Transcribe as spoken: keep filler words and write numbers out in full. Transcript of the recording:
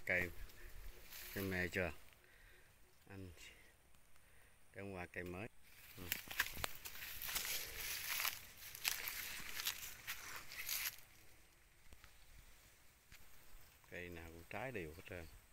cây cây mè chưa anh cây hôm qua cây mới. Ừ. Cây nào cũng trái đều hết trơn.